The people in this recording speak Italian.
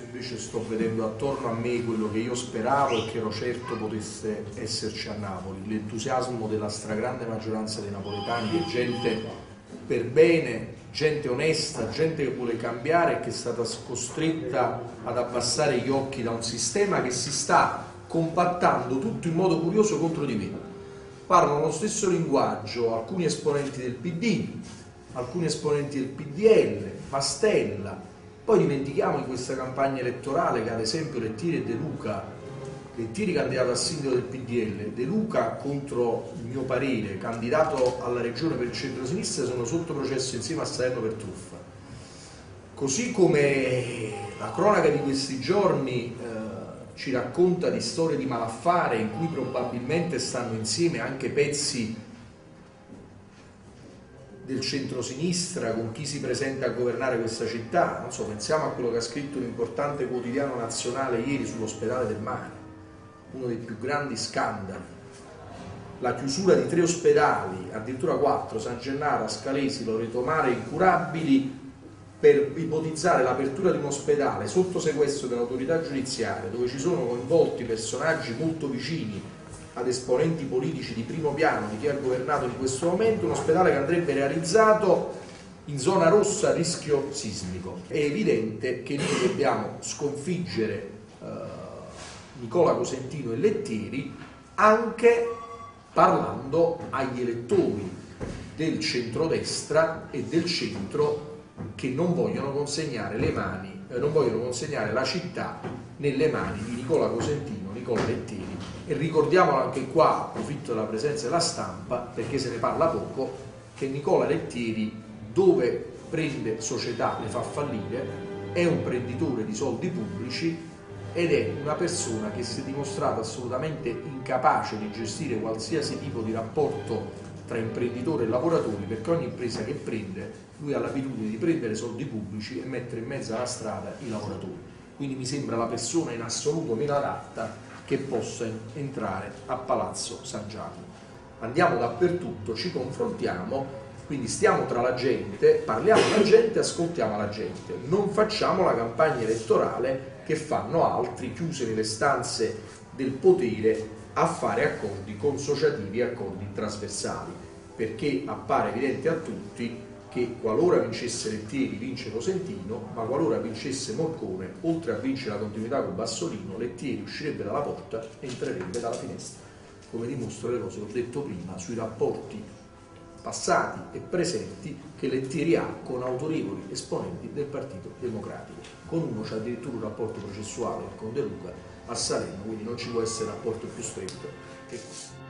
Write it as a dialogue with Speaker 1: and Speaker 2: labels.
Speaker 1: Adesso invece sto vedendo attorno a me quello che io speravo e che ero certo potesse esserci a Napoli, l'entusiasmo della stragrande maggioranza dei napoletani, che è gente per bene, gente onesta, gente che vuole cambiare e che è stata costretta ad abbassare gli occhi da un sistema che si sta compattando tutto in modo curioso contro di me. Parlano lo stesso linguaggio alcuni esponenti del PD, alcuni esponenti del PDL, Mastella. Poi dimentichiamo in questa campagna elettorale che ad esempio Lettieri e De Luca, Lettieri candidato a sindaco del PDL, De Luca contro il mio parere candidato alla regione per il centro-sinistra, sono sotto processo insieme a Salerno per truffa. Così come la cronaca di questi giorni ci racconta di storie di malaffare in cui probabilmente stanno insieme anche pezzi del centro-sinistra con chi si presenta a governare questa città. Non so, pensiamo a quello che ha scritto un importante quotidiano nazionale ieri sull'ospedale del mare, uno dei più grandi scandali, la chiusura di 3 ospedali, addirittura 4, San Gennaro, Ascalesi, Loreto Mare, incurabili, per ipotizzare l'apertura di un ospedale sotto sequestro dell'autorità giudiziaria, dove ci sono coinvolti personaggi molto vicini ad esponenti politici di primo piano di chi ha governato in questo momento, un ospedale che andrebbe realizzato in zona rossa a rischio sismico. È evidente che noi dobbiamo sconfiggere Nicola Cosentino e Lettieri anche parlando agli elettori del centrodestra e del centro che non vogliono consegnare le mani, non vogliono consegnare la città nelle mani di Nicola Cosentino, Nicola Lettieri. E ricordiamolo anche qua, approfitto della presenza della stampa perché se ne parla poco, che Nicola Lettieri dove prende società le fa fallire, è un prenditore di soldi pubblici ed è una persona che si è dimostrata assolutamente incapace di gestire qualsiasi tipo di rapporto tra imprenditore e lavoratori, perché ogni impresa che prende lui ha l'abitudine di prendere soldi pubblici e mettere in mezzo alla strada i lavoratori. Quindi mi sembra la persona in assoluto meno adatta che possa entrare a Palazzo San Giacomo. Andiamo dappertutto, ci confrontiamo, quindi stiamo tra la gente, parliamo alla gente, ascoltiamo la gente, non facciamo la campagna elettorale che fanno altri chiusi nelle stanze del potere a fare accordi consociativi e accordi trasversali, perché appare evidente a tutti che qualora vincesse Lettieri vince Cosentino, ma qualora vincesse Morcone, oltre a vincere la continuità con Bassolino, Lettieri uscirebbe dalla porta e entrerebbe dalla finestra, come dimostrano le cose che ho detto prima sui rapporti passati e presenti che Lettieri ha con autorevoli esponenti del Partito Democratico. Con uno c'è addirittura un rapporto processuale con De Luca a Salerno, quindi non ci può essere rapporto più stretto che questo.